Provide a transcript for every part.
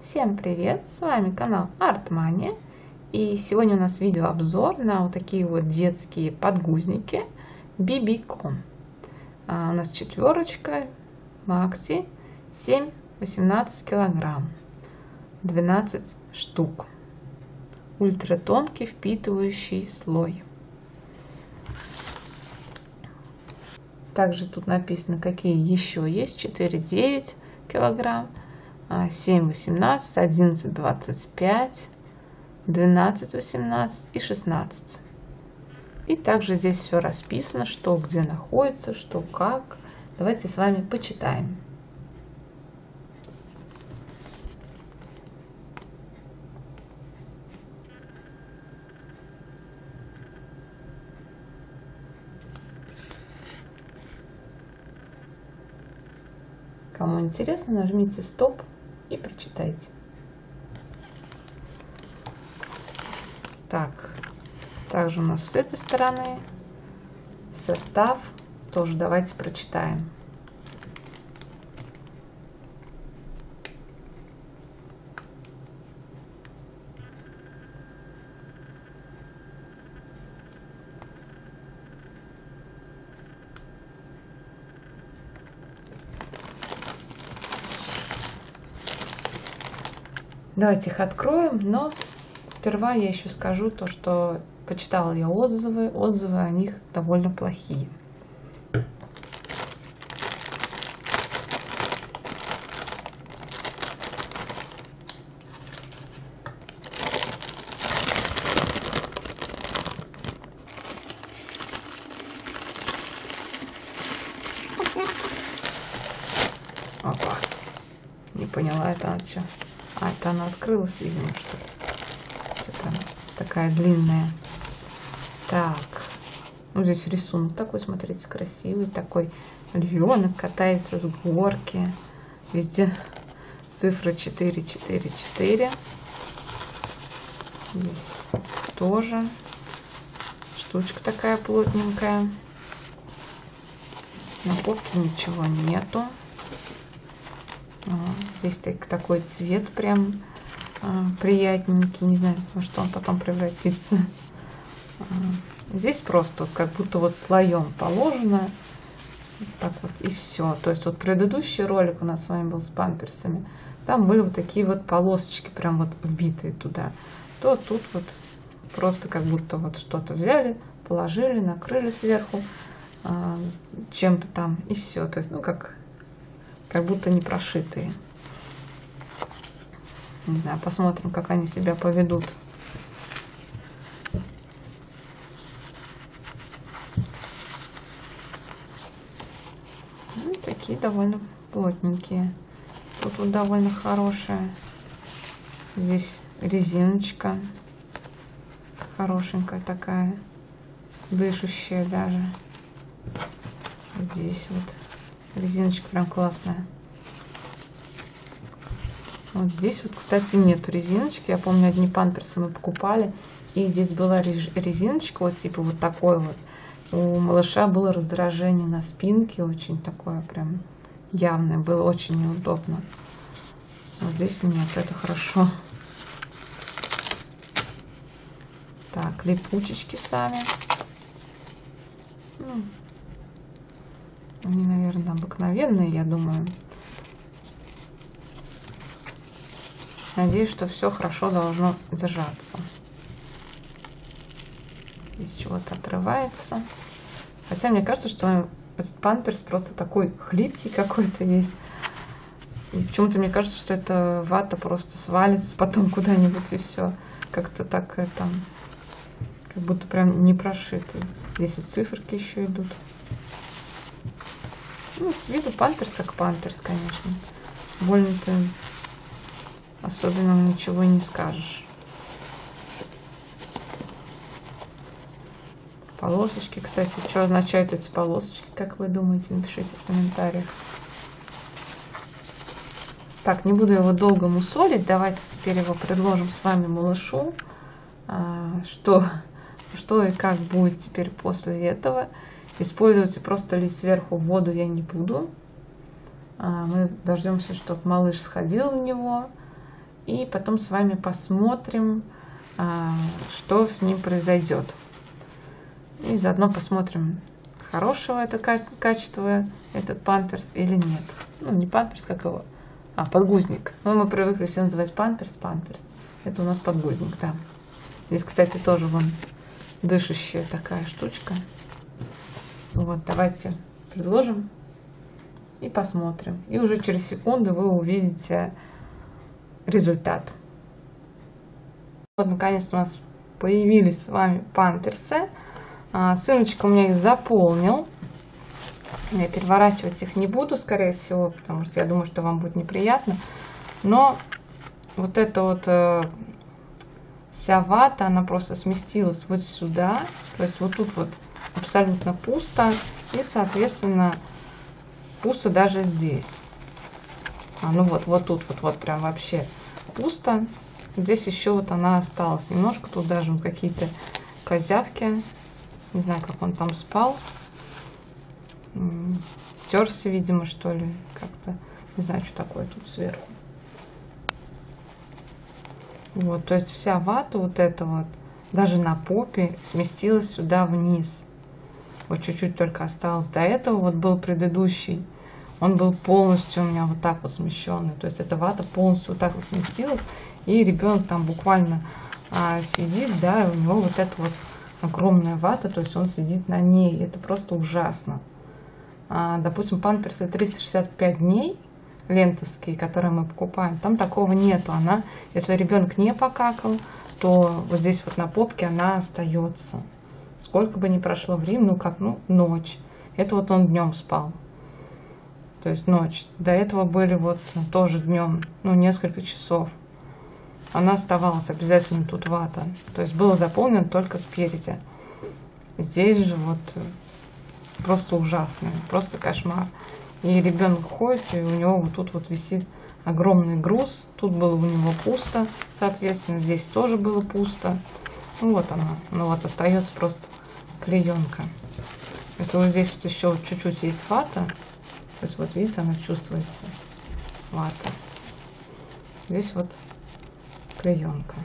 Всем привет! С вами канал Артмания. И сегодня у нас видеообзор на вот такие вот детские подгузники Бибикон. У нас четверочка, Макси, 7-18 килограмм, 12 штук. Ультратонкий впитывающий слой. Также тут написано, какие еще есть. 4-9 килограмм, 7-18, 11-25, 12-18 и 16. И также здесь все расписано, что где находится, что как. Давайте с вами почитаем. Кому интересно, нажмите стоп и прочитайте. Так, также у нас с этой стороны состав тоже давайте прочитаем. Давайте их откроем, но сперва я еще скажу то, что почитала я отзывы о них довольно плохие. Опа, не поняла, это она что? Это она открылась, видимо, что она такая длинная. Так, ну здесь рисунок такой, смотрите, красивый, такой львенок катается с горки. Везде цифра 444. Здесь тоже штучка такая плотненькая. На попке ничего нету. Здесь такой цвет прям приятненький. Не знаю, во что он потом превратится. Здесь просто вот как будто вот слоем положено. Вот так вот и все. То есть вот предыдущий ролик у нас с вами был с памперсами. Там были вот такие вот полосочки прям вот вбитые туда. То тут вот просто как будто вот что-то взяли, положили, накрыли сверху чем-то там и все. То есть ну как будто не прошитые. Не знаю, посмотрим, как они себя поведут. Ну, такие довольно плотненькие. Тут вот довольно хорошая. Здесь резиночка. Хорошенькая такая. Дышущая даже. Здесь вот резиночка прям классная. Вот здесь вот, кстати, нету резиночки. Я помню, одни памперсы мы покупали. И здесь была резиночка, вот типа вот такой вот. У малыша было раздражение на спинке. Очень такое прям явное. Было очень неудобно. Вот здесь нет, это хорошо. Так, липучечки сами. Они, наверное, обыкновенные, я думаю. Надеюсь, что все хорошо должно держаться. Здесь чего-то отрывается. Хотя мне кажется, что этот памперс просто такой хлипкий какой-то весь. И почему-то мне кажется, что эта вата просто свалится потом куда-нибудь и все. Как-то так это... Как будто прям не прошитый. Здесь вот циферки еще идут. Ну, с виду памперс как памперс, конечно. Больно-то особенно ничего не скажешь. Полосочки, кстати, что означают эти полосочки, как вы думаете, напишите в комментариях. Так, не буду его долго мусолить. Давайте теперь его предложим с вами малышу. Что и как будет теперь после этого. Использовать просто лить сверху воду я не буду. Мы дождемся, чтобы малыш сходил в него. И потом с вами посмотрим, что с ним произойдет. И заодно посмотрим, хорошего это качество, этот памперс или нет. Ну, не памперс, как его, подгузник. Ну, мы привыкли все называть памперс. Это у нас подгузник, да. Здесь, кстати, тоже вон дышащая такая штучка. Вот, давайте предложим и посмотрим. И уже через секунду вы увидите результат. Вот, наконец у нас появились с вами памперсы. Сыночка у меня их заполнил. Я переворачивать их не буду, скорее всего, потому что я думаю, что вам будет неприятно. Но вот эта вот вся вата, она просто сместилась вот сюда. То есть вот тут вот абсолютно пусто. И, соответственно, пусто даже здесь. Ну вот тут вот прям вообще пусто. Здесь еще вот она осталась. Немножко тут даже вот какие-то козявки. Не знаю, как он там спал. Терся, видимо, что ли. Как-то. Не знаю, что такое тут сверху. Вот, то есть вся вата вот эта вот, даже на попе, сместилась сюда вниз. Вот чуть-чуть только осталось. До этого вот был предыдущий. Он был полностью у меня вот так вот смещенный. То есть эта вата полностью вот так вот сместилась. И ребенок там буквально сидит, да, и у него вот эта вот огромная вата, то есть он сидит на ней. Это просто ужасно. Допустим, памперсы 365 дней лентовские, которые мы покупаем, там такого нету. Она, если ребенок не покакал, то вот здесь вот на попке она остается. Сколько бы ни прошло времени, ночь. Это вот он днем спал. То есть ночь. До этого были вот тоже днем, несколько часов. Она оставалась обязательно тут вата. То есть было заполнено только спереди. Здесь же вот просто ужасно, просто кошмар. И ребенок ходит, и у него вот тут вот висит огромный груз. Тут было у него пусто, соответственно, здесь тоже было пусто. Вот она. Вот остается просто клеенка. Если вот здесь вот еще чуть-чуть есть вата, то есть вот видите, она чувствуется, вата. Здесь вот клеенка.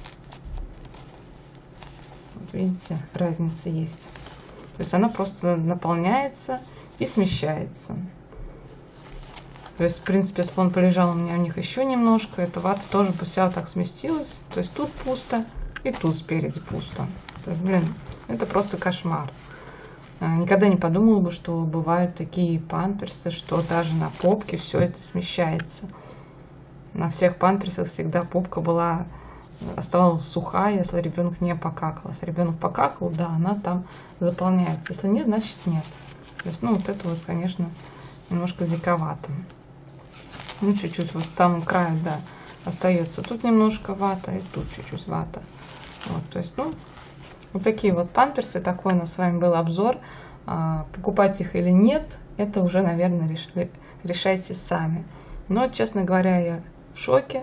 Вот видите, разница есть. То есть она просто наполняется и смещается. То есть, в принципе, если бы он полежал у меня в них еще немножко, эта вата тоже бы вся вот так сместилась. То есть тут пусто и тут спереди пусто. То есть, это просто кошмар. Никогда не подумала бы, что бывают такие памперсы, что даже на попке все это смещается. На всех памперсах всегда попка оставалась сухая, если ребенок не покакал. Если ребенок покакал, да, она там заполняется. Если нет, значит нет. То есть, вот это вот, конечно, немножко диковато. Чуть-чуть вот в самом краю, да, остается тут немножко вата и тут чуть-чуть вата. Вот, то есть, вот такие вот памперсы. Такой у нас с вами был обзор. Покупать их или нет, это уже, наверное, решайте сами. Но, честно говоря, я в шоке.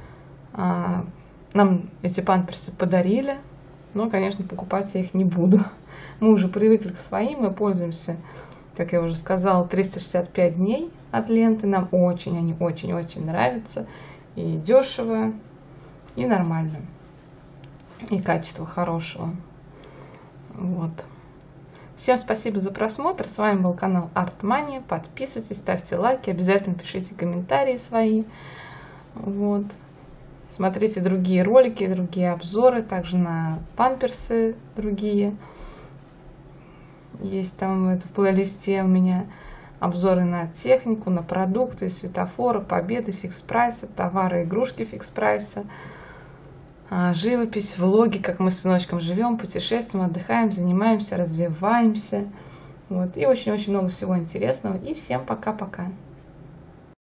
Нам эти памперсы подарили, но, конечно, покупать я их не буду. Мы уже привыкли к своим, мы пользуемся, как я уже сказала, 365 дней от ленты. Нам они очень-очень нравятся. И дешево, и нормально. И качество хорошего. Вот. Всем спасибо за просмотр. С вами был канал Art-Mania. Подписывайтесь, ставьте лайки, обязательно пишите комментарии свои. Вот. Смотрите другие ролики, другие обзоры, также на памперсы другие. Есть там в плейлисте у меня обзоры на технику, на продукты, светофоры, победы, фикс-прайса, товары, игрушки фикс-прайса, живопись, влоги, как мы с сыночком живем, путешествуем, отдыхаем, занимаемся, развиваемся. Вот. И очень-очень много всего интересного. И всем пока-пока.